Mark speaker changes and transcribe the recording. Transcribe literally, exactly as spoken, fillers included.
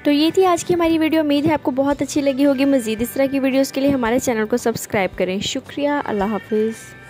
Speaker 1: तो ये थी आज की हमारी वीडियो। उम्मीद है आपको बहुत अच्छी लगी होगी। मज़ीद इस तरह की वीडियोज़ के लिए हमारे चैनल को सब्सक्राइब करें। शुक्रिया। अल्लाह हाफिज़।